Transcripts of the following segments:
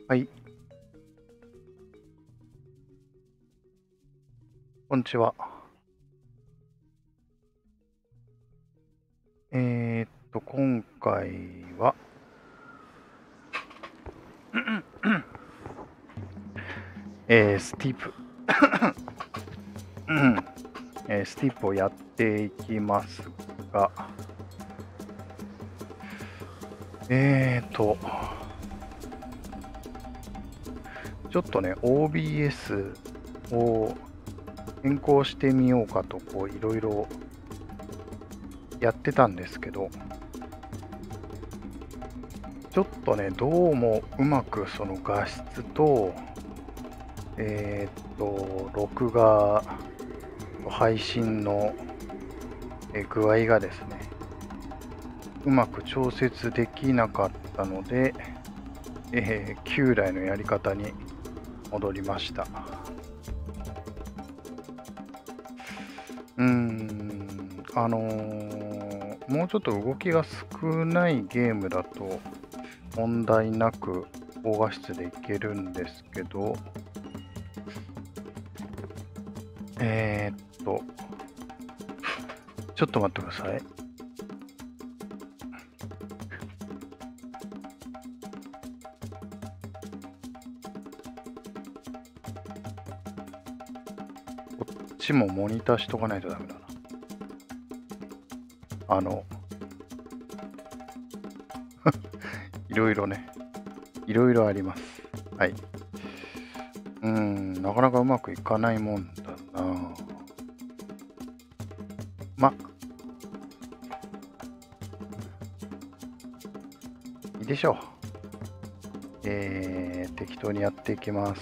はい、こんにちは。今回は、スティープ、スティープをやっていきますが、ちょっとね、OBS を変更してみようかと、いろいろやってたんですけど、ちょっとね、どうもうまくその画質と、録画、配信の具合がですね、うまく調節できなかったので、旧来のやり方に戻りました。もうちょっと動きが少ないゲームだと問題なく高画質でいけるんですけど、ちょっと待ってください。こっちもモニターしとかないとダメだな。いろいろね、いろいろあります。はい。なかなかうまくいかないもんだな。いいでしょう。適当にやっていきます。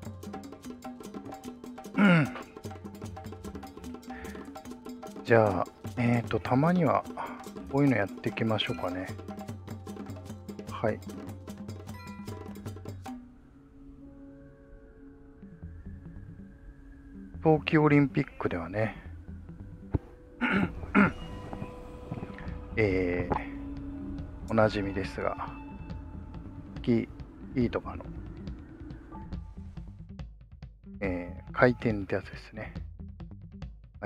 じゃあ、たまにはこういうのやっていきましょうかね。はい。冬季オリンピックではね、おなじみですが、スキーとかの、回転ってやつですね。はい。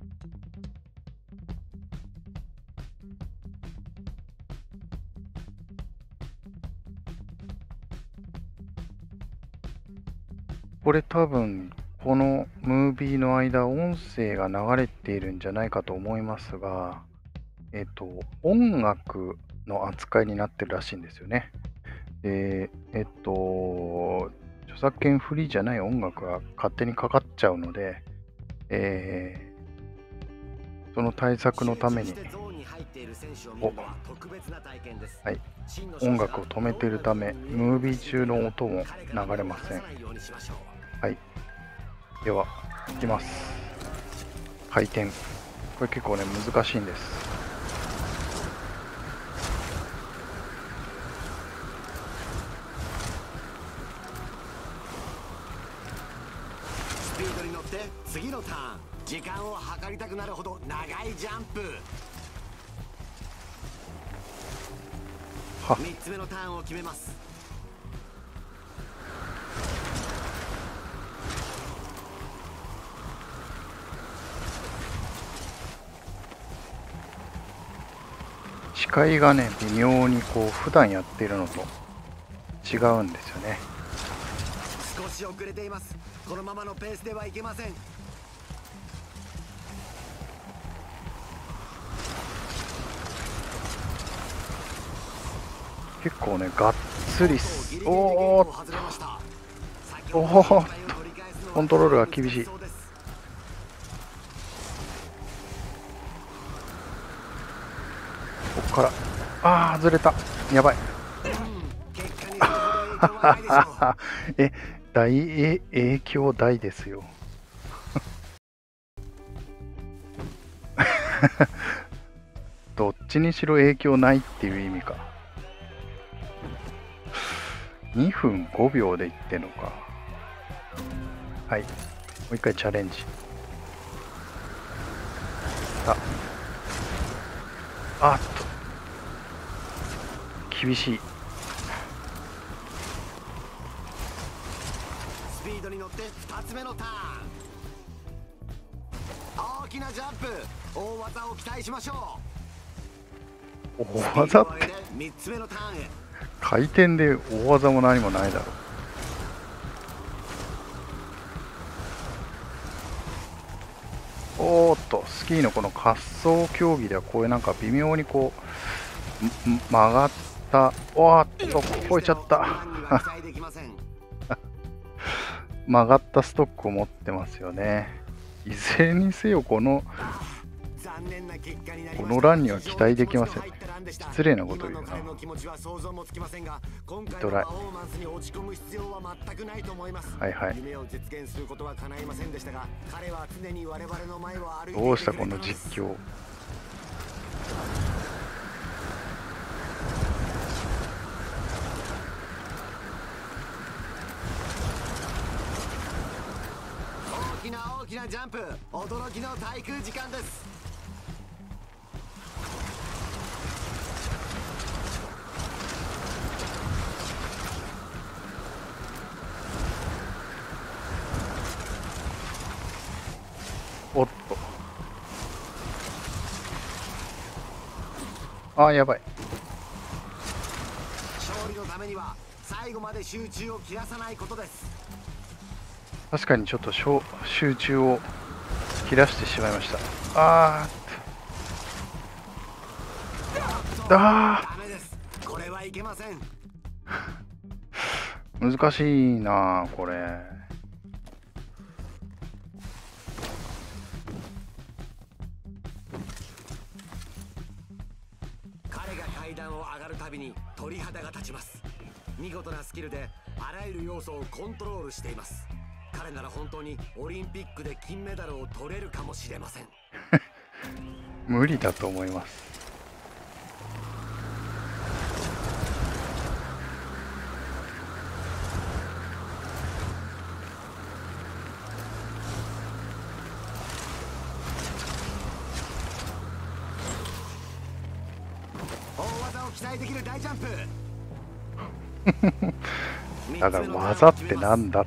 これ多分、このムービーの間、音声が流れているんじゃないかと思いますが、音楽の扱いになってるらしいんですよね。著作権フリーじゃない音楽が勝手にかかっちゃうので、その対策のために、はい、音楽を止めているため、ムービー中の音も流れません。はい。では、いきます。回転。これ結構ね、難しいんです。 スピードに乗って次のターン、時間を計りたくなるほど長いジャンプ。3つ目のターンを決めます。 視界がね、微妙に普段やっているのと違うんですよね。 少し遅れています。このままのペースではいけません。 結構ね、がっつりおーコントロールが厳しい。こっから外れた。やばい。影響大ですよ。どっちにしろ影響ないっていう意味か。2分5秒でいってんのか。はい。もう一回チャレンジ。あっと。厳しい。 スピードに乗って2つ目のターン。大きなジャンプ、大技を期待しましょう。 大技って 3つ目のターンへ。 回転で大技も何もないだろう。おーっと、スキーのこの滑走競技ではこういうなんか微妙にこう曲がった、おーっと超えちゃった曲がったストックを持ってますよね。いずれにせよこのランには期待できません。失礼なこと言うな。トライ。はいはい。どうしたこの実況。 大きなジャンプ、驚きの滞空時間です。 おっと、あーやばい。 勝利のためには最後まで集中を切らさないことです。 確かにちょっと集中を切らしてしまいました。あダメです。これはいけません。 難しいなこれ。 彼が階段を上がるたびに鳥肌が立ちます。見事なスキルであらゆる要素をコントロールしています。彼なら本当にオリンピックで金メダルを取れるかもしれません。 無理だと思います。 大技を期待できる大ジャンプ。 だから技ってなんだって。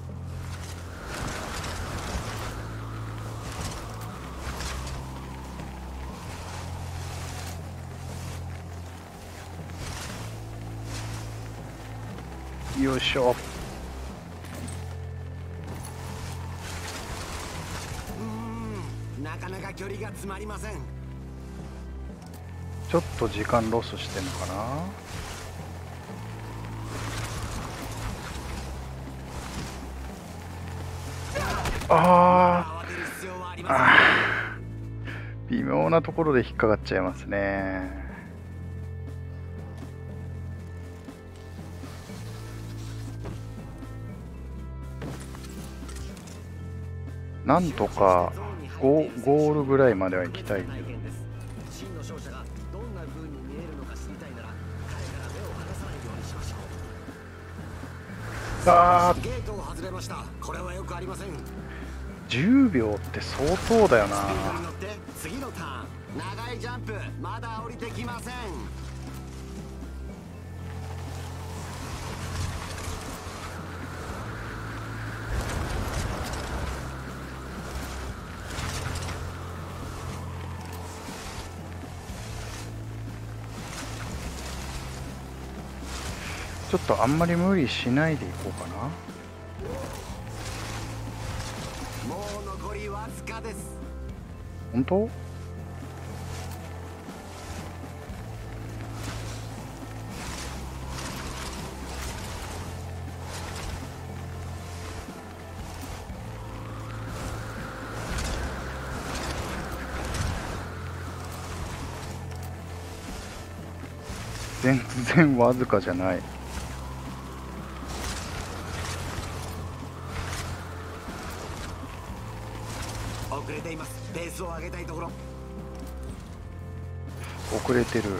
よいしょ。 なかなか距離が詰まりません。 ちょっと時間ロスしてんのかな。微妙なところで引っかかっちゃいますね。なんとかゴールぐらいまでは行きたいけど。 真の勝者がどんな風に見えるのか知りたいなら彼から目を離さないようにしましょう。ゲートを外れました。これはよくありません。 10秒って相当だよな。 次のターン、長いジャンプ、まだ降りてきません。 ちょっとあんまり無理しないでいこうかな。 もう残りわずかです。 本当？全然わずかじゃない。 遅れています。ペースを上げたいところ。 遅れてる。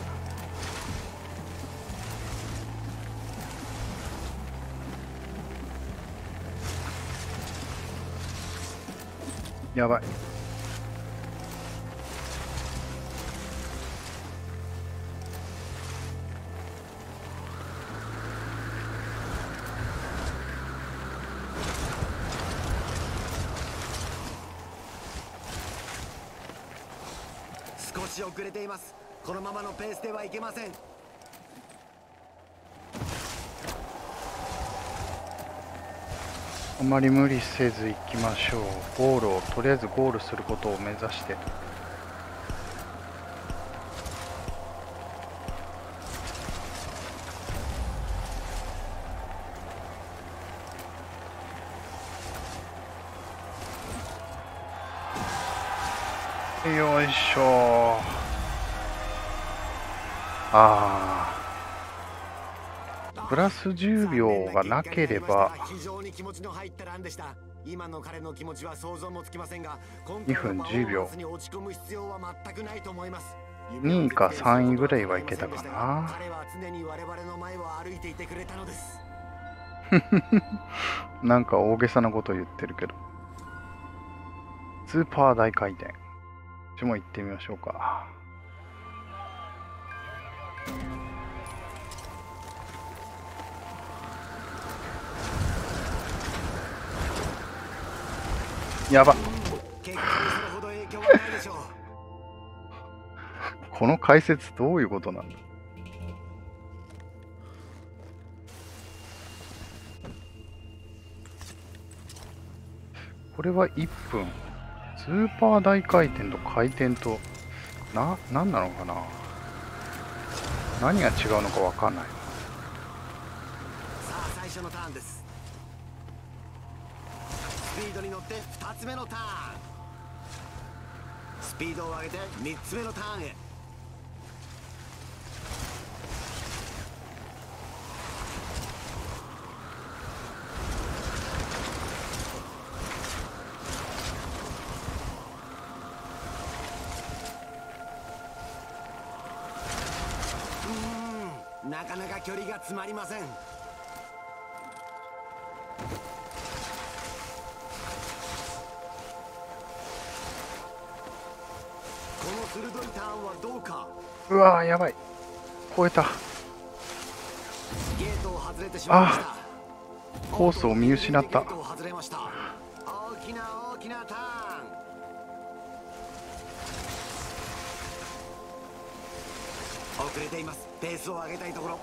やばい。 し遅れています。このままのペースではいけません。 あまり無理せず行きましょう。ゴールをとりあえずゴールすることを目指して。よいしょ。プラス10秒がなければ2分10秒、2位か3位ぐらいはいけたかな。なんか大げさなこと言ってるけど、スーパー大回転、こっちも行ってみましょうか。やばっこの解説どういうことなんだ。これは1分。スーパー大回転と回転と何なのかな。何が違うのか分かんない。 さあ最初のターンです。スピードに乗って2つ目のターン、スピードを上げて3つ目のターンへ。なかなか距離が詰まりません。この鋭いターンはどうか。 うわーやばい、超えた。 ゲートを外れてしまいました。 コースを見失った。 大きな大きなターン。遅れています。ペースを上げたいところ。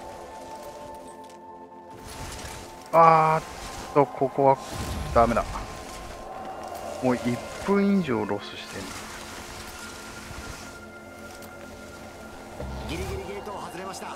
ここはダメだ。もう1分以上ロスしてる。 ギリギリゲートを外れました。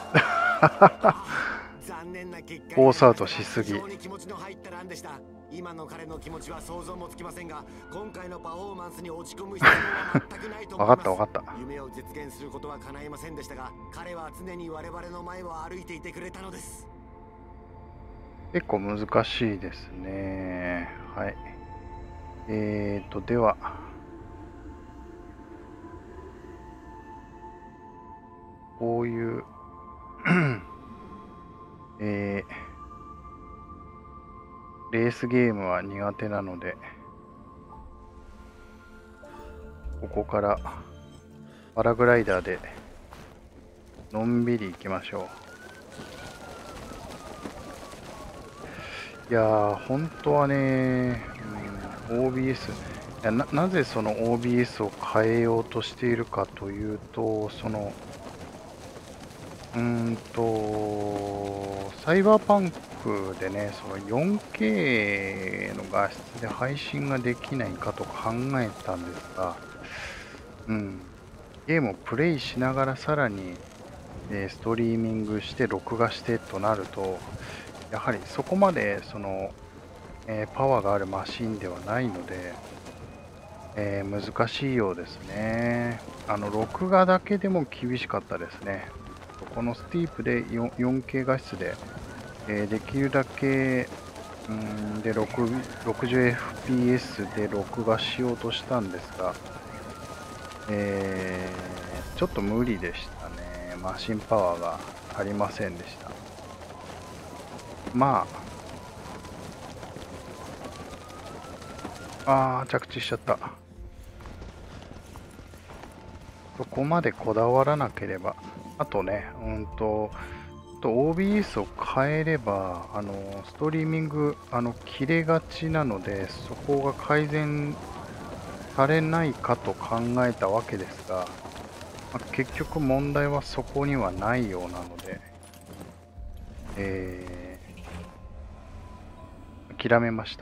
残念な結果。 コースアウトしすぎ。 気持ちの入ったランでした。今の彼の気持ちは想像もつきませんが、今回のパフォーマンスに落ち込む必要は全くないと思います。 分かった。 夢を実現することは叶いませんでしたが、彼は常に我々の前を歩いていてくれたのです。 結構難しいですね。はい。ではこういうレースゲームは苦手なので、ここからパラグライダーでのんびり行きましょう。いやー本当はね、OBS なぜその OBS を変えようとしているかというと、そのサイバーパンクでね、その 4K の画質で配信ができないかと考えたんですが、ゲームをプレイしながらさらに、ストリーミングして録画してとなると、やはりそこまでその、パワーがあるマシンではないので、難しいようですね。録画だけでも厳しかったですね。このスティープで 4K 画質で、できるだけで60fps で録画しようとしたんですが、ちょっと無理でしたね。マシンパワーがありませんでした。着地しちゃった。そこまでこだわらなければ。あとね、OBS を変えれば、ストリーミング、切れがちなので、そこが改善されないかと考えたわけですが、 まあ、結局問題はそこにはないようなので、諦めました。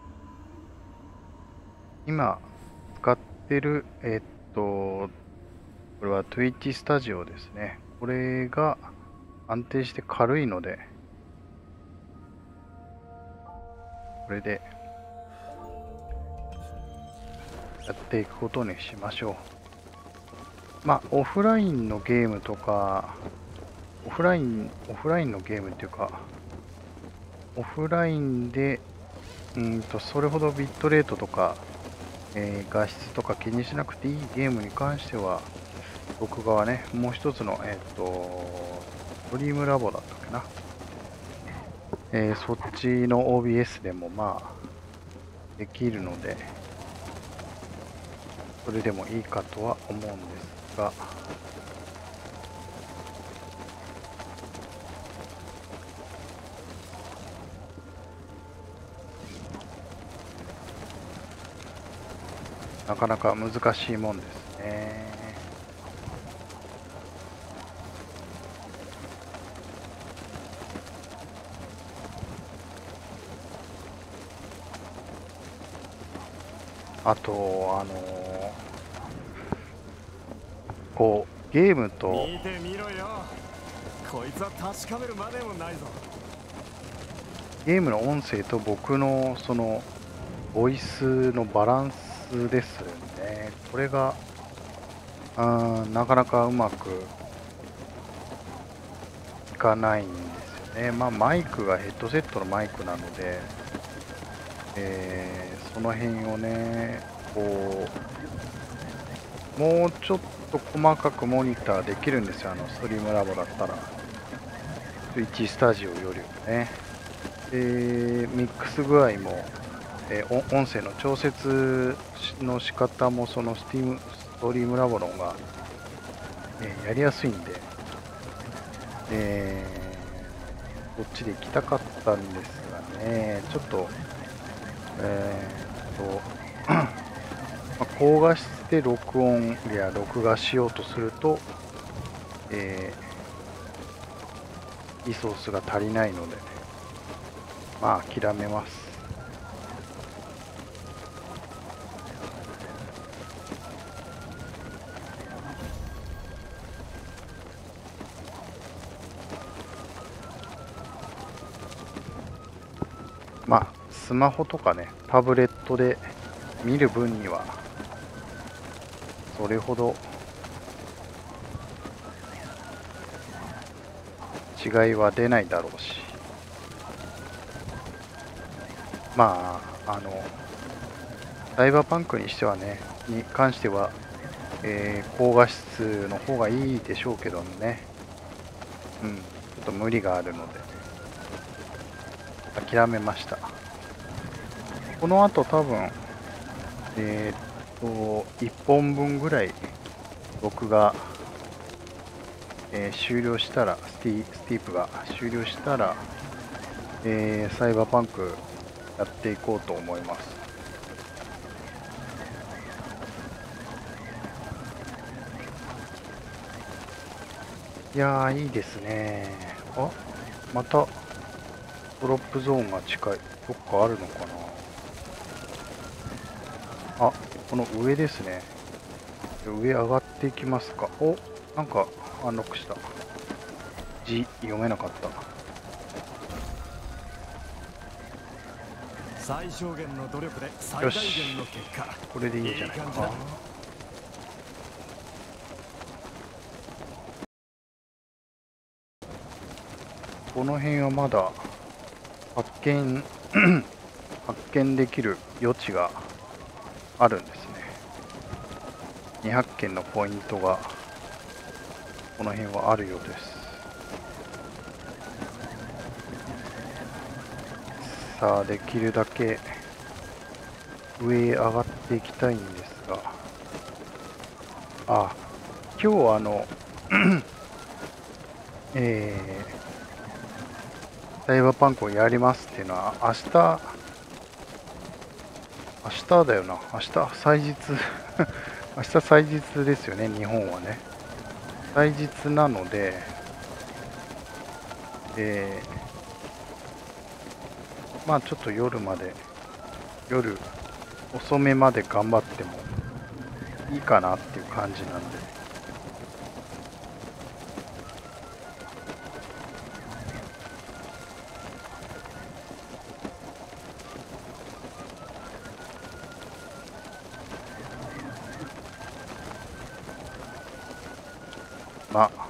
今使ってるこれは Twitch スタジオですね。これが安定して軽いので、これでやっていくことにしましょう。まあオフラインのゲームとか、オフラインのゲームっていうか、オフラインでそれほどビットレートとか、画質とか気にしなくていいゲームに関しては、僕がね、もう一つのドリームラボだったっけな、そっちの OBS でもまあできるので、それでもいいかとは思うんですが、なかなか難しいもんですね。あとこうゲームと見てみろよ。こいつは確かめるまでもないぞ。 ゲームの音声と僕のそのボイスのバランスですね。これがなかなかうまくいかないんですよね。まあマイクがヘッドセットのマイクなので、その辺をね、こうもうちょっと細かくモニターできるんですよ。ストリームラボだったら Twitch スタジオよりもね。ミックス具合も、音声の調節の仕方もそのストリームラボの方が、やりやすいんで、こっちで行きたかったんですがね、ちょっと、まあ、高画質で録音や録画しようとすると、リソースが足りないので、まあ諦めます。まあスマホとかね、タブレットで見る分にはそれほど違いは出ないだろうし、まあサイバーパンクにしてはね、に関しては、高画質の方がいいでしょうけどね、ちょっと無理があるので諦めました。この後多分1本分ぐらい僕が、終了したらスティープが終了したら、サイバーパンクやっていこうと思います。いやーいいですね。あ、またドロップゾーンが近い。どっかあるのかな。あ、この上ですね。上上がっていきますか。お、なんかアンロックした。字読めなかった。 最小限の努力で最大限の結果。 これでいいじゃないかな。この辺はまだ発見できる余地があるんですね。200件のポイントがこの辺はあるようです。さあできるだけ上へ上がっていきたいんですが、あ、今日サイバーパンクをやりますっていうのは明日だよな。明日祭日明日祭日ですよね、日本はね。 祭日なので、まあちょっと夜遅めまで頑張ってもいいかなっていう感じなんで。まあ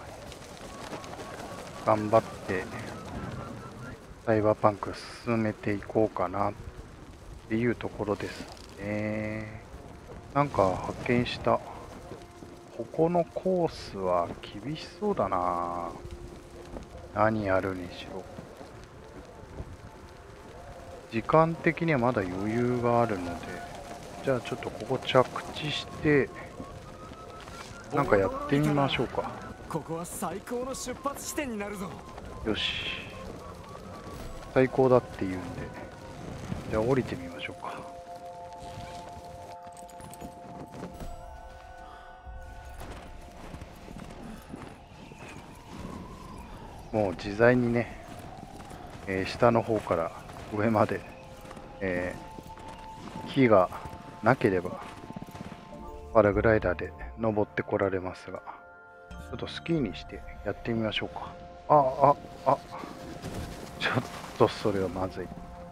頑張ってサイバーパンク進めていこうかなっていうところですね。なんか発見した。ここのコースは厳しそうだな。何やるにしろ。時間的にはまだ余裕があるので、じゃあちょっとここ着地してなんかやってみましょうか。 ここは最高の出発地点になるぞ。 よし、最高だって言うんで、じゃあ降りてみましょうか。もう自在にね、下の方から上まで、木がなければパラグライダーで登ってこられますが、ちょっとスキーにしてやってみましょうか。ちょっとそれはまずい。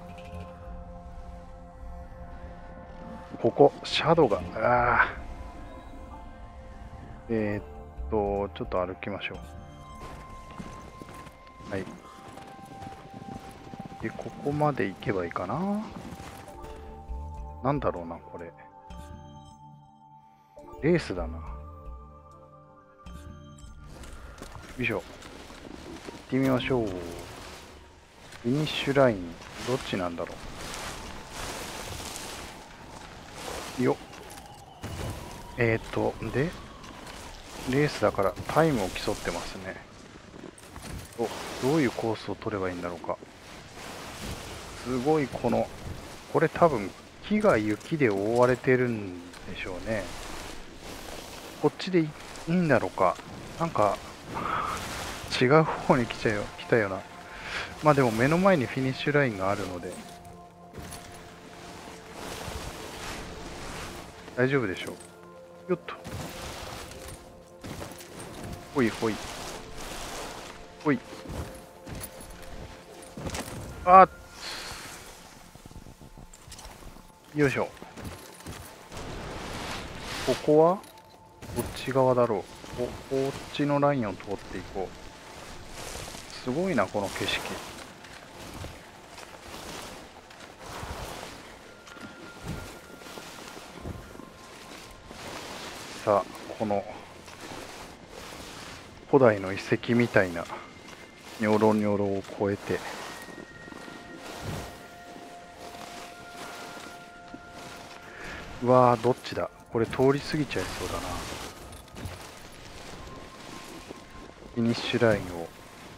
ここシャドウがちょっと歩きましょう。はい。で、ここまで行けばいいかな。なんだろうな、これ。レースだな。よいしょ。行ってみましょう。フィニッシュライン、どっちなんだろう。よっ。で、レースだからタイムを競ってますね。どういうコースを取ればいいんだろうか。すごいこれ多分木が雪で覆われてるんでしょうね。こっちでいいんだろうか。なんか違う方に来たよな。まあでも目の前にフィニッシュラインがあるので大丈夫でしょう。よっと。ほいほいほい。よいしょ。ここはどっち側だろう。こっちのラインを通っていこう。すごいな、この景色。さあ、この古代の遺跡みたいなニョロニョロを越えて、うわー、どっちだ。これ通り過ぎちゃいそうだな。フィニッシュラインを。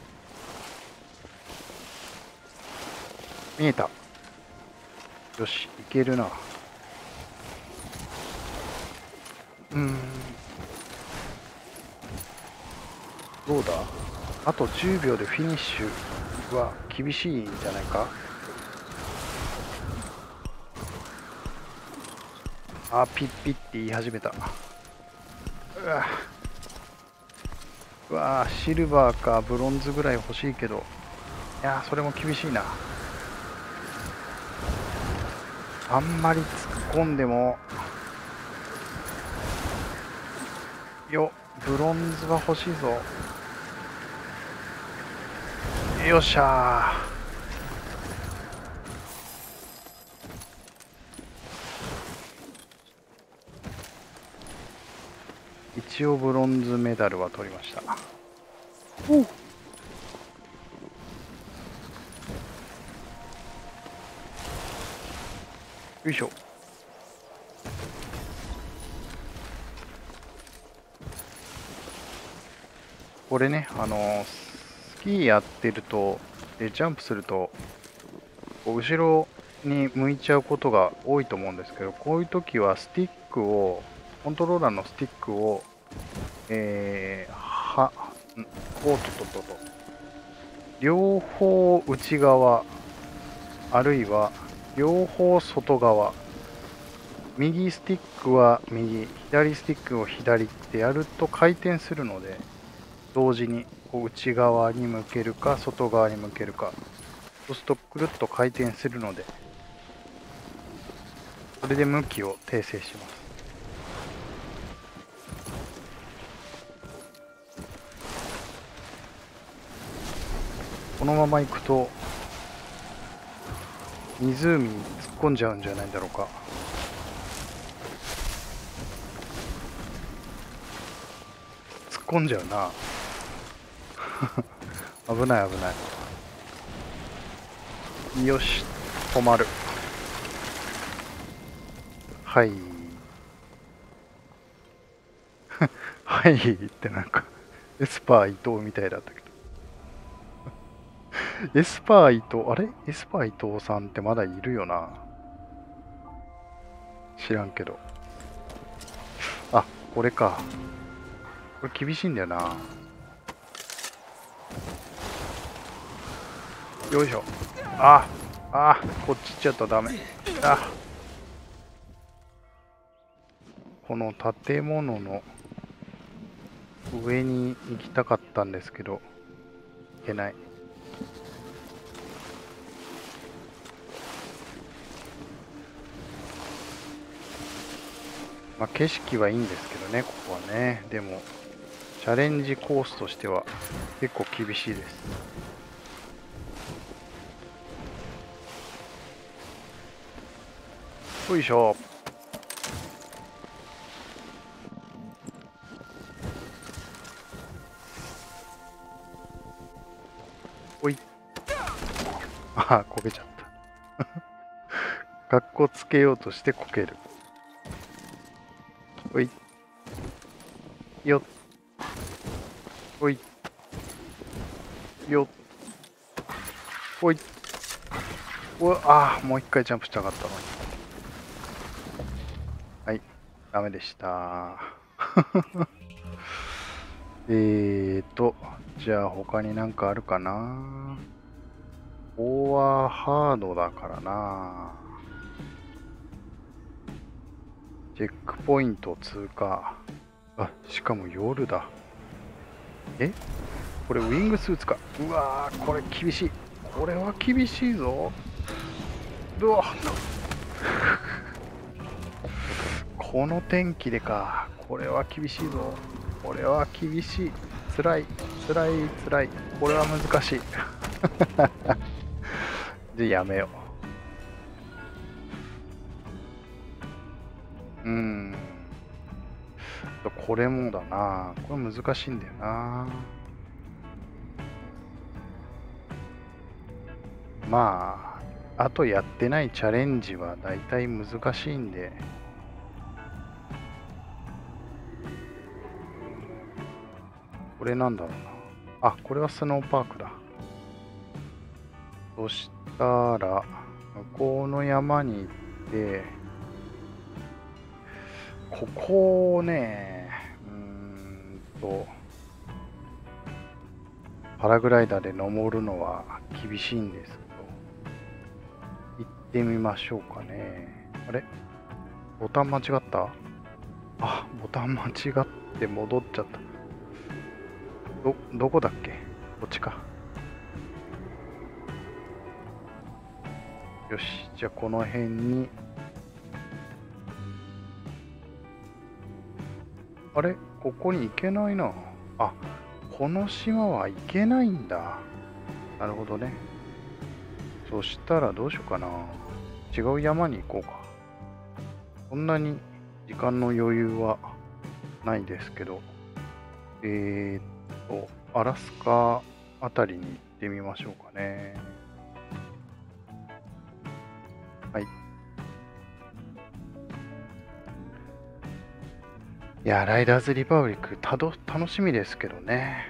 見えた。よし、いけるな。どうだ。あと10秒でフィニッシュは厳しいんじゃないか。ピッピッって言い始めた。うわー、シルバーかブロンズぐらい欲しいけど、いやー、それも厳しいな。あんまり突っ込んでもブロンズは欲しいぞ。よっしゃー。一応ブロンズメダルは取りました。よいしょ。これね、スキーやってるとジャンプすると後ろに向いちゃうことが多いと思うんですけど、こういう時はコントローラーのスティックを、 は、おっとっとっと。両方内側、あるいは両方外側。右スティックは右、左スティックを左ってやると回転するので、同時にこう内側に向けるか外側に向けるか、そうするとくるっと回転するので、それで向きを訂正します。このまま行くと湖に突っ込んじゃうんじゃないだろうか。突っ込んじゃうな。危ない危ない。よし、止まる。はいはいってなんかエスパー伊藤みたいだったけどエスパー伊藤、あれエスパー伊藤さんってまだいるよな。知らんけど。あ、これか。これ厳しいんだよな。よいしょ。こっち行っちゃったらダメ。この建物の上に行きたかったんですけど、行けない。まあ、景色はいいんですけどね、ここはね。でも、チャレンジコースとしては結構厳しいです。よいしょ。おい。こけちゃった。かっこつけようとしてこける。おい。よっ。おい。よっ。おい。もう一回ジャンプしたかったのに。はい。ダメでした。じゃあ他になんかあるかな。ここはハードだからな。チェックポイント通過。しかも夜だ。これウィングスーツか。うわー、これ厳しい。これは厳しいぞ。この天気でか。これは厳しいぞ。これは厳しい。つらい。これは難しい。じゃあやめよう。これもだな。これ難しいんだよな。まあ、あとやってないチャレンジはだいたい難しいんで。これなんだろうな。これはスノーパークだ。そしたら、向こうの山に行って、ここをね、パラグライダーで登るのは厳しいんですけど、行ってみましょうかね。あれ？ボタン間違った？ボタン間違って戻っちゃった。どこだっけ？こっちか。よし、じゃあこの辺に。あれ？ここに行けないな。この島は行けないんだ。なるほどね。そしたらどうしようかな。違う山に行こうか。そんなに時間の余裕はないですけど。アラスカあたりに行ってみましょうかね。はい。いや、ライダーズリパブリック楽しみですけどね。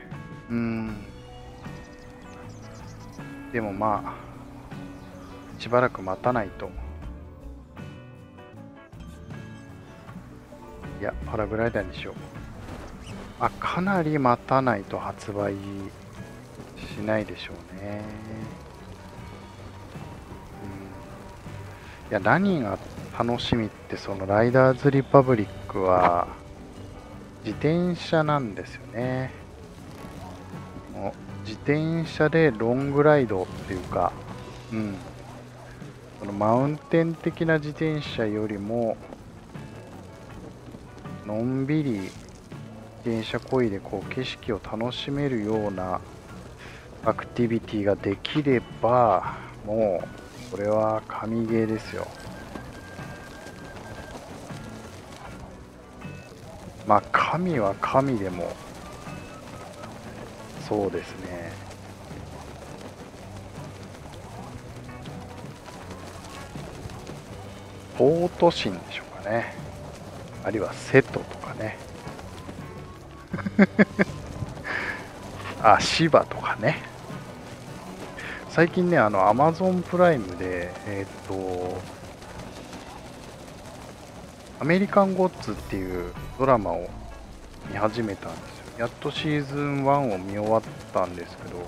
でもまあ、しばらく待たないと。いや、パラグライダーにしよう。 かなり待たないと発売しないでしょうね。いや、何が楽しみって、そのライダーズリパブリックは自転車なんですよね。自転車でロングライドっていうか、そのマウンテン的な自転車よりものんびり自転車こいでこう景色を楽しめるようなアクティビティができれば、もうこれは神ゲーですよ。まあ神は神でもそうですね、ポートシンでしょうかね、あるいは瀬戸とかね芝とかね。最近ね、アマゾンプライムでアメリカンゴッツっていうドラマを見始めたんですよ。やっとシーズン1を見終わったんですけど、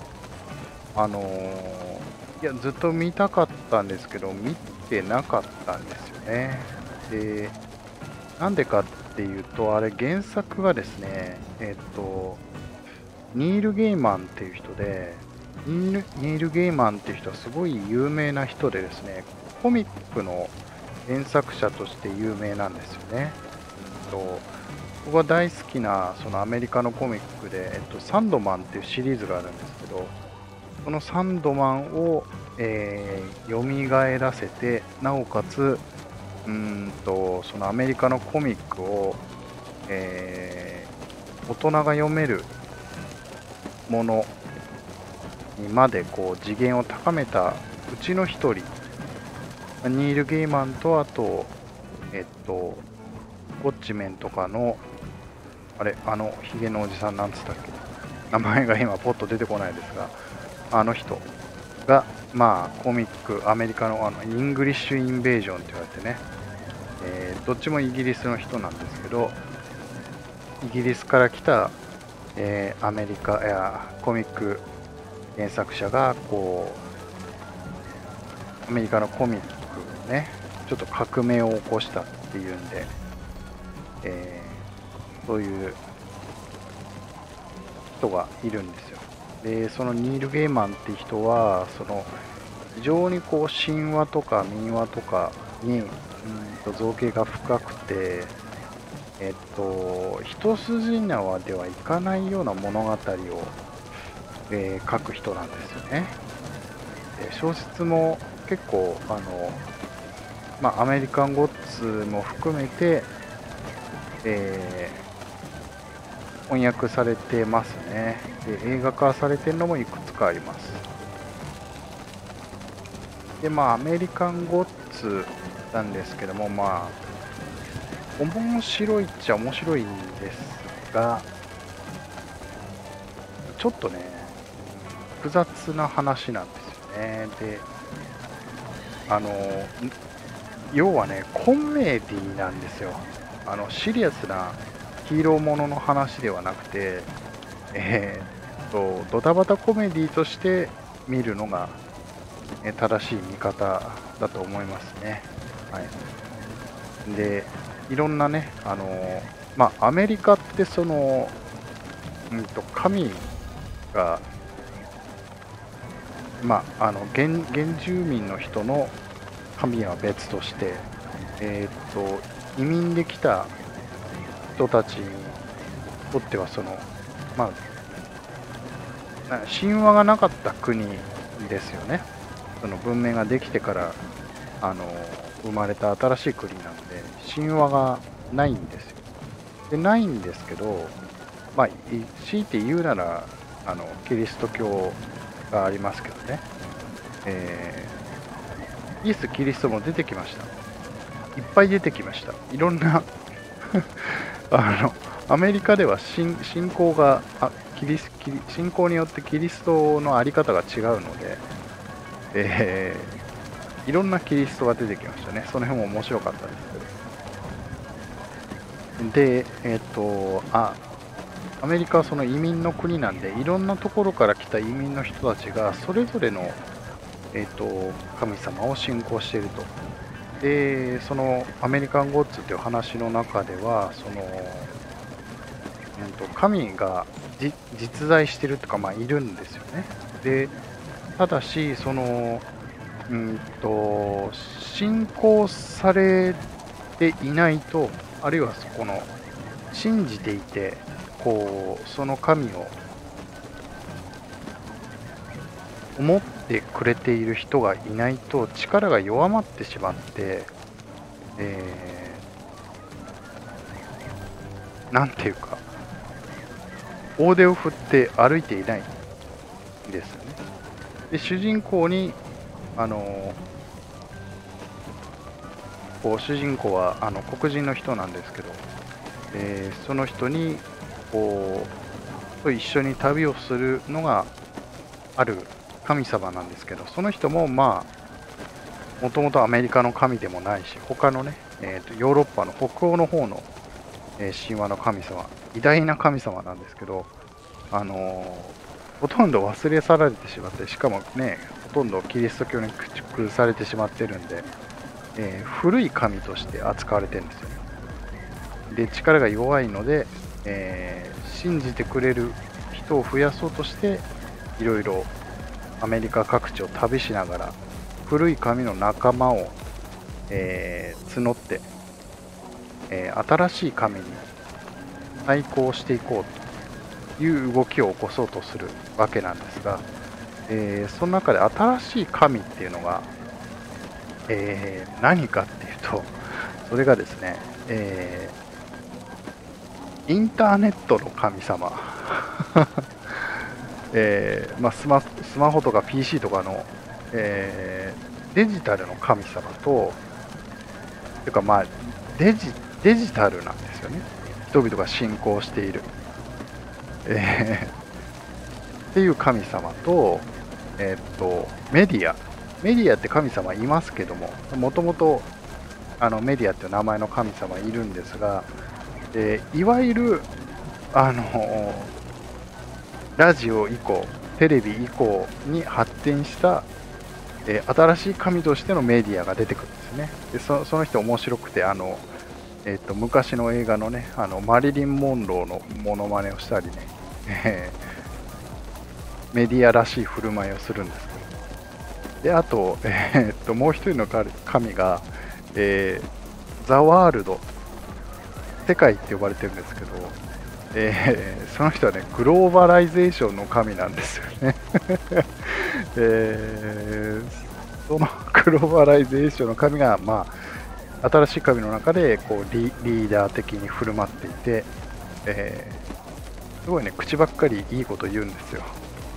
いやずっと見たかったんですけど見てなかったんですよね。で、なんでかっていうと、あれ原作がですね、ニール・ゲイマンっていう人で、ニール・ゲイマンっていう人はすごい有名な人でですね、コミックの原作者として有名なんですよね。僕が大好きなそのアメリカのコミックで、サンドマンっていうシリーズがあるんですけど、そのサンドマンを、蘇らせて、なおかつそのアメリカのコミックを、大人が読めるものにまでこう次元を高めたうちの一人、ニール・ゲイマンと、あとウォッチメンとかのヒゲのおじさんなんつったっけ、名前が今ポッと出てこないですが、あの人がまあコミック、アメリカのイングリッシュ・インベージョンって言われてね、どっちもイギリスの人なんですけど、イギリスから来た、アメリカコミック原作者がこうアメリカのコミックをね、ちょっと革命を起こしたっていうんで、そういう人がいるんですよ。で、そのニール・ゲイマンっていう人は、その非常にこう神話とか民話とかに造形が深くて、一筋縄ではいかないような物語を、書く人なんですよね。小説も結構アメリカンゴッツも含めて、翻訳されてますね。で、映画化されてるのもいくつかあります。で、アメリカンゴッツなんですけども、面白いっちゃ面白いんですが、ちょっとね、複雑な話なんですよね。で、要はね、コメディなんですよ。シリアスなヒーローものの話ではなくて、ドタバタコメディとして見るのが、正しい見方だと思いますね。はい。で、いろんなね、アメリカってその、神が、原住民の人の神は別として、移民で来た人たちにとってはその、神話がなかった国ですよね。その文明ができてから生まれた新しい国なので神話がないんですよ。で、ないんですけど、強いて言うならキリスト教がありますけどね、イエス・キリストも出てきました。いっぱい出てきました。いろんなアメリカでは信仰が信仰によってキリストの在り方が違うので、いろんなキリストが出てきましたね。その辺も面白かったですけど。で、 アメリカはその移民の国なんで、いろんなところから来た移民の人たちがそれぞれの、神様を信仰していると。で、そのアメリカンゴッズという話の中では、その、神が実在しているとか、まあ、いるんですよね。で、ただし、その、信仰されていないと、あるいはこの信じていて、こうその神を思ってくれている人がいないと力が弱まってしまって、なんていうか大手を振って歩いていないんですよね。で、主人公にこう主人公は黒人の人なんですけど、その人にこうと一緒に旅をするのがある神様なんですけど、その人もまあもともとアメリカの神でもないし、他のね、ヨーロッパの北欧の方の、神話の神様、偉大な神様なんですけど、ほとんど忘れ去られてしまって、しかもね、ほとんどキリスト教に駆逐されてしまってるんで、古い神として扱われてるんですよね。で、力が弱いので、信じてくれる人を増やそうとして、いろいろアメリカ各地を旅しながら、古い神の仲間を、募って、新しい神に対抗していこうという動きを起こそうとするわけなんですが、その中で新しい神っていうのが、何かっていうと、それがですね、インターネットの神様、まあ、スマホとか PC とかの、デジタルの神様と、ていうかまあデジタルなんですよね。人々が信仰している、っていう神様と、メディアって神様いますけども、もともとメディアっていう名前の神様いるんですが、いわゆるラジオ以降、テレビ以降に発展した、新しい神としてのメディアが出てくるんですね。で、その人面白くて、昔の映画のね、マリリン・モンローのモノマネをしたりね、メディアらしい振る舞いをするんですけど、で、あと、もう一人の神が、ザ・ワールド、世界って呼ばれてるんですけど、その人はね、グローバライゼーションの神なんですよね。そのグローバライゼーションの神が、まあ、新しい神の中でこうリーダー的に振る舞っていて、すごいね、口ばっかりいいこと言うんですよ。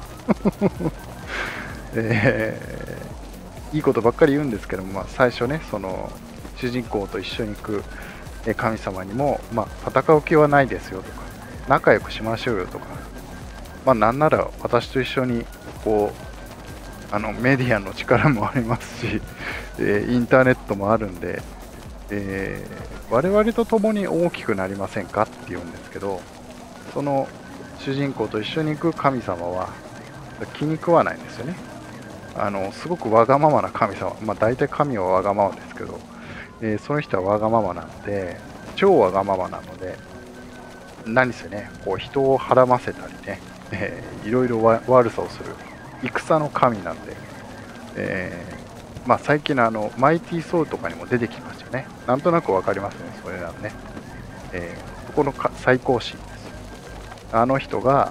いいことばっかり言うんですけども、まあ、最初ね、その主人公と一緒に行く神様にも、まあ、戦う気はないですよとか、仲良くしましょうよとか、まあ、なんなら私と一緒にこうメディアの力もありますし、インターネットもあるんで、我々と共に大きくなりませんかって言うんですけど、その主人公と一緒に行く神様は気に食わないんですよね。すごくわがままな神様、まあ、大体神はわがままですけど、その人はわがままなので、超わがままなので、何せね、こう人をはらませたりね、いろいろ悪さをする戦の神なんで、まあ、最近のマイティーソーとかにも出てきましたよね。なんとなくわかりますね、それなのね。そこの最高神です。あの人が、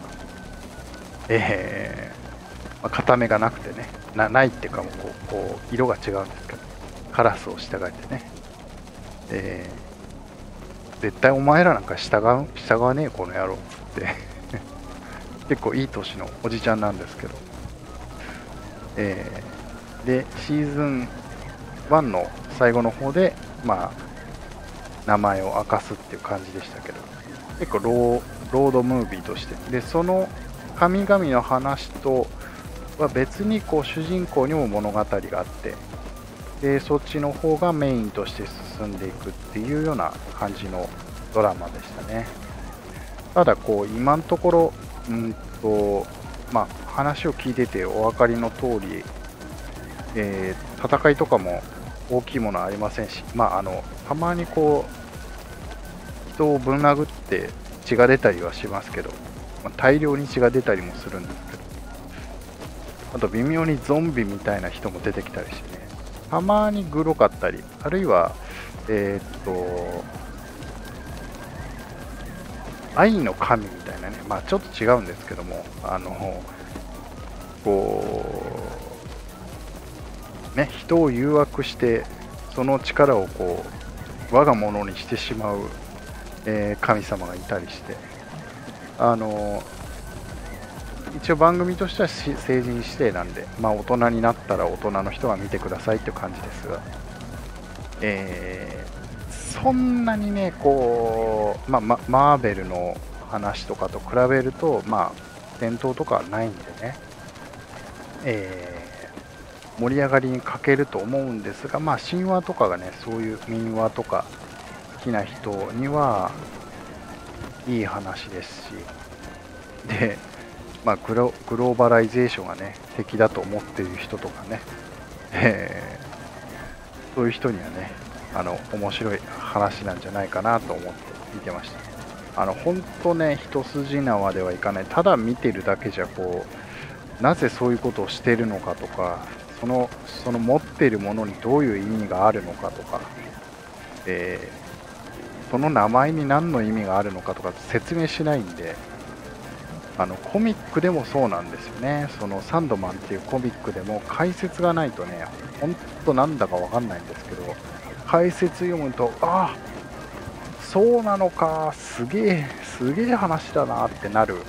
まあ、片目がなくてね、ないっていうかもこう色が違うんですけど、カラスを従えてね、絶対お前らなんか従わねえこの野郎っつって結構いい年のおじちゃんなんですけど、でシーズン1の最後の方で、まあ、名前を明かすっていう感じでしたけど、結構ロードムービーとして、でその神々の話とは別にこう主人公にも物語があって、でそっちの方がメインとして進んでいくっていうような感じのドラマでしたね。 ただこう今のところまあ話を聞いててお分かりの通り、戦いとかも大きいものはありませんし、まあたまにこう人をぶん殴って血が出たりはしますけど、まあ、大量に血が出たりもするんですけど、あと微妙にゾンビみたいな人も出てきたりしてね、たまにグロかったり、あるいは愛の神みたいなね、まあちょっと違うんですけども、こうね、人を誘惑してその力をこう我が物にしてしまう、神様がいたりして、一応番組としては成人指定なんで、まあ大人になったら大人の人が見てくださいっていう感じですが、そんなにね、こう、マーベルの話とかと比べると、まあ、戦闘とかはないんでね、盛り上がりに欠けると思うんですが、まあ、神話とかがね、そういう民話とか好きな人にはいい話ですし、で、まあ、グローバライゼーションがね、敵だと思っている人とかね、そういう人にはね、面白い話なんじゃないかなと思って見てました。本当ね、一筋縄ではいかない。ただ見てるだけじゃこう、なぜそういうことをしているのかとか、その持っているものにどういう意味があるのかとか、その名前に何の意味があるのかとか説明しないんで、コミックでもそうなんですよね。そのサンドマンっていうコミックでも解説がないとね、本当なんだかわかんないんですけど、解説読むと、ああ、そうなのか、すげえ話だなってなる、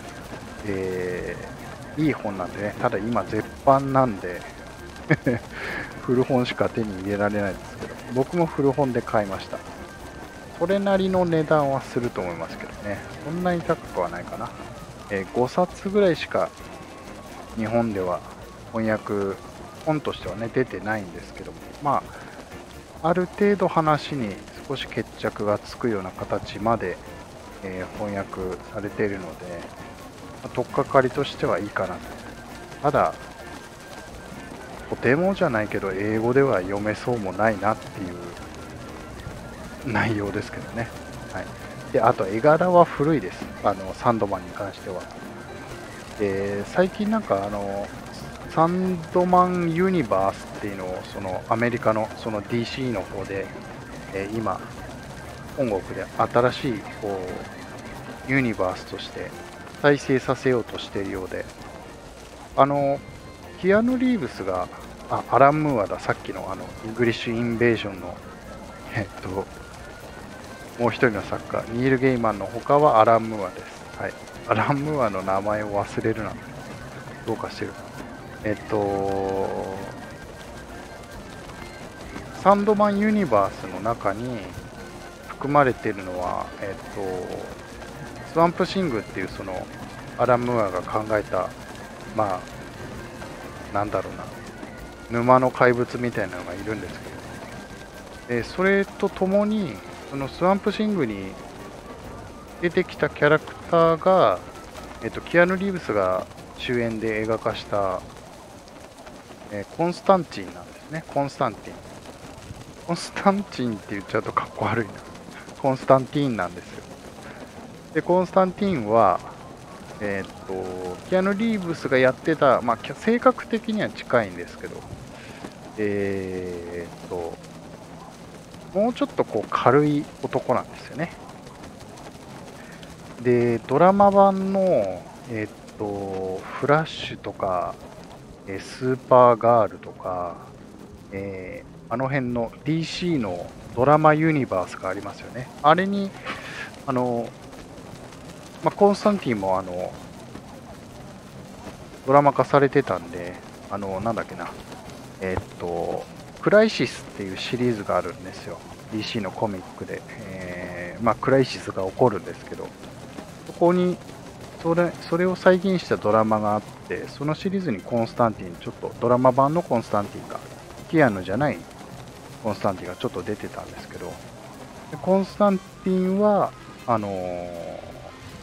いい本なんでね、ただ今絶版なんで古本しか手に入れられないですけど、僕も古本で買いました。それなりの値段はすると思いますけどね、そんなに高くはないかな。5冊ぐらいしか日本では翻訳本としてはね出てないんですけども、まあある程度話に少し決着がつくような形まで、翻訳されているので、取っかかりとしてはいいかなと。ただとてもじゃないけど英語では読めそうもないなっていう内容ですけどね。はい、であと絵柄は古いです、サンドマンに関しては。最近なんかサンドマンユニバースっていうのをそのアメリカのその DC の方で、今本国で新しいこうユニバースとして再生させようとしているようで、キアヌ・リーブスがアラン・ムーアだ、さっきのイングリッシュ・インベージョンのもう一人の作家ニール・ゲイマンの他はアラン・ムーアです。はい、アラン・ムーアの名前を忘れるなんてどうかしてる。サンドマンユニバースの中に含まれているのは、スワンプシングっていうそのアラン・ムーアが考えた、まあなんだろうな、沼の怪物みたいなのがいるんですけど、それとともにそのスワンプシングに出てきたキャラクターが、キアヌ・リーブスが主演で映画化した、コンスタンチンなんですね。コンスタンティンって言っちゃうとかっこ悪いな。コンスタンティーンなんですよ。でコンスタンティーンはキアヌ・リーブスがやってた、まあ、性格的には近いんですけど、もうちょっとこう軽い男なんですよね。で、ドラマ版の、フラッシュとか、スーパーガールとか、あの辺の DC のドラマユニバースがありますよね。あれに、コンスタンティンもドラマ化されてたんで、なんだっけな、クライシスっていうシリーズがあるんですよ。DC のコミックで。クライシスが起こるんですけど、そこにそれを再現したドラマがあって、そのシリーズにコンスタンティン、ちょっとドラマ版のコンスタンティンが、キアヌじゃないコンスタンティンがちょっと出てたんですけど、コンスタンティンは、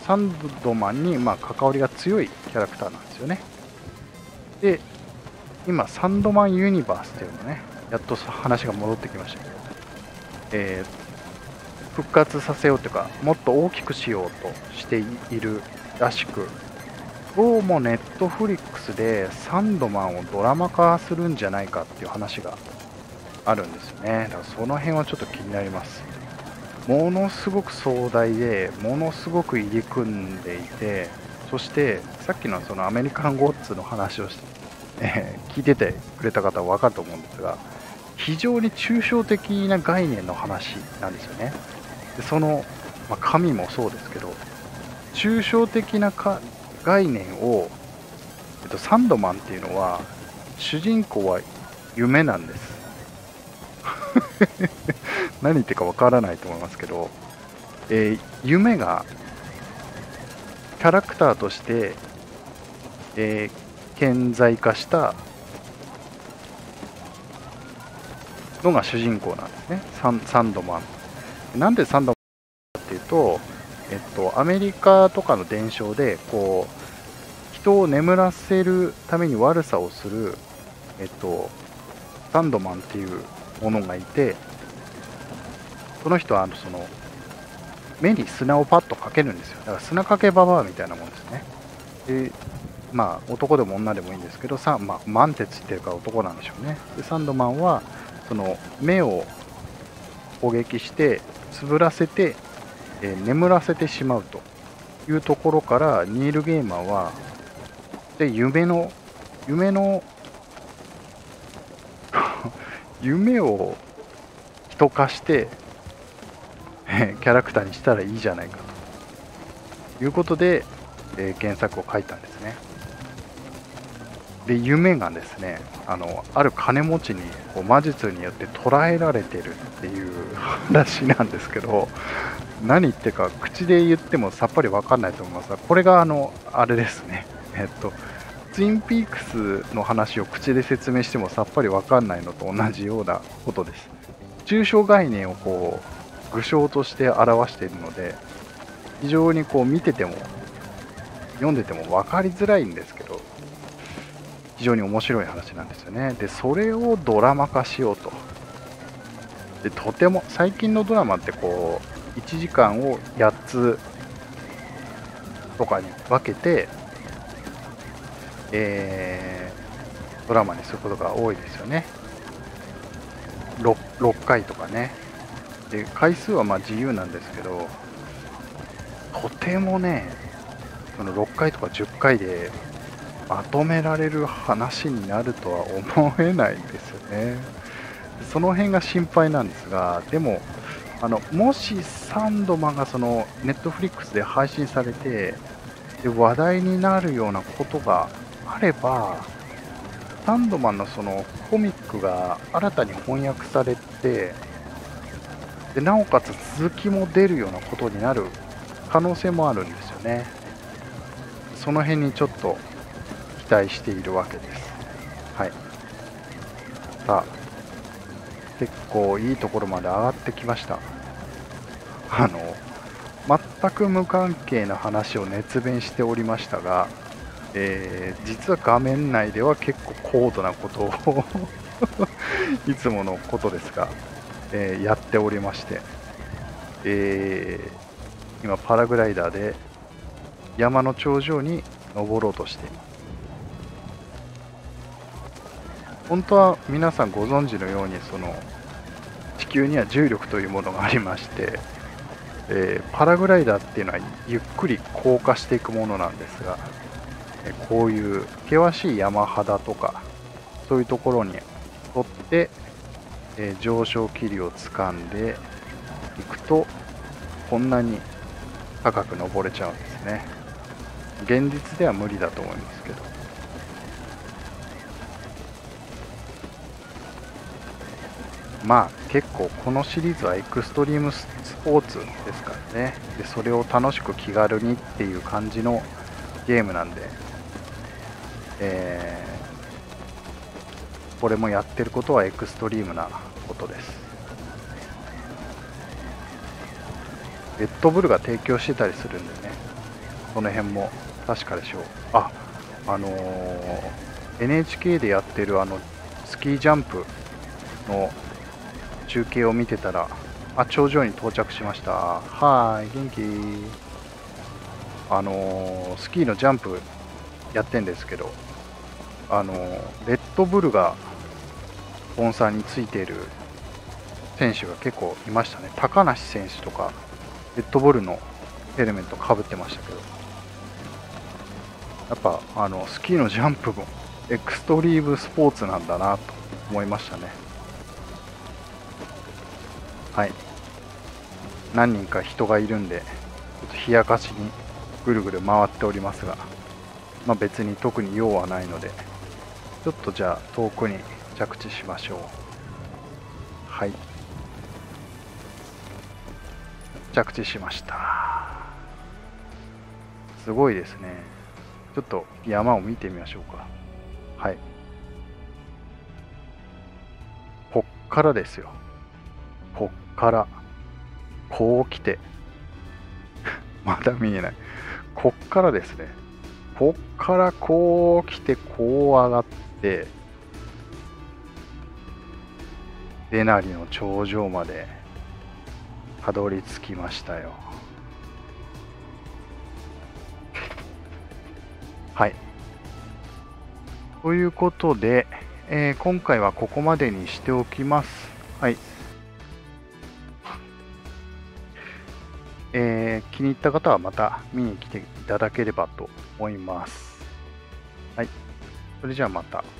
サンドマンに関わりが強いキャラクターなんですよね。で今サンドマンユニバースっていうのね、やっと話が戻ってきましたけど、復活させようというか、もっと大きくしようとしているらしく、どうもネットフリックスでサンドマンをドラマ化するんじゃないかっていう話があるんですよね。だからその辺はちょっと気になります。ものすごく壮大で、ものすごく入り組んでいて、そしてさっきのそのアメリカンゴッツの話をして、聞いててくれた方は分かると思うんですが、非常に抽象的な概念の話なんですよね。でその、神もそうですけど、抽象的な概念を、サンドマンっていうのは、主人公は夢なんです何言ってるかわからないと思いますけど、夢がキャラクターとして、顕在化したのが主人公なんですね。サンドマン。なんでサンドマンかっていうと、アメリカとかの伝承でこう人を眠らせるために悪さをする、サンドマンっていうものがいて、その人はその目に砂をパッとかけるんですよ。だから砂かけババアみたいなもんですね。で男でも女でもいいんですけど、マンテツっていうか男なんでしょうね。でサンドマンはその目を攻撃してつぶらせて、眠らせてしまうというところから、ニール・ゲイマンはで夢の夢を人化してキャラクターにしたらいいじゃないかということで、原作を書いたんですね。で夢がですね、ある金持ちにこう魔術によって捉えられてるっていう話なんですけど、何言ってるか口で言ってもさっぱり分かんないと思いますが、これがあれですね、ツインピークスの話を口で説明してもさっぱり分かんないのと同じようなことです。抽象概念をこう具象として表しているので、非常にこう見てても読んでても分かりづらいんですけど、非常に面白い話なんですよね。でそれをドラマ化しようと。でとても最近のドラマってこう1時間を8つとかに分けて、ドラマにすることが多いですよね。6回とかね。で回数は自由なんですけど、とてもね、その6回とか10回でまとめられる話になるとは思えないんですよね。その辺が心配なんですが、でももしサンドマンがそのネットフリックスで配信されて、で話題になるようなことがあれば、サンドマンのそのコミックが新たに翻訳されて、でなおかつ続きも出るようなことになる可能性もあるんですよね。その辺にちょっと期待しているわけです。はい。さあ、結構いいところまで上がってきました。全く無関係な話を熱弁しておりましたが、実は画面内では結構高度なことをいつものことですが、やっておりまして、今パラグライダーで山の頂上に登ろうとしています。本当は皆さんご存知のように、その地球には重力というものがありまして、パラグライダーっていうのはゆっくり降下していくものなんですが、こういう険しい山肌とかそういうところに沿って、上昇気流を掴んでいくと、こんなに高く登れちゃうんですね。現実では無理だと思いますけど、結構このシリーズはエクストリームスポーツですからね。でそれを楽しく気軽にっていう感じのゲームなんで、これもやってることはエクストリームなことです。レッドブルが提供してたりするんでね、 その辺も確かでしょう。あ、NHK でやってるスキージャンプの中継を見てたら、あ、頂上に到着しました。はーい、元気。スキーのジャンプやってんですけど、レッドブルがスポンサーについている選手が結構いましたね。高梨選手とか、レッドブルのヘルメットかぶってましたけど、やっぱスキーのジャンプもエクストリームスポーツなんだなと思いましたね。はい、何人か人がいるんで、ちょっと冷やかしにぐるぐる回っておりますが、まあ、別に特に用はないので、ちょっとじゃあ遠くに着地しましょう。はい、着地しました。すごいですね。ちょっと山を見てみましょうか。はい、こっからですよ。こっからこう来てまだ見えない。こっからですね。こっからこう来てこう上がってデナリの頂上までたどり着きましたよ。はい。ということで、今回はここまでにしておきます。はい。気に入った方はまた見に来ていただければと思います。はい。それじゃあまた。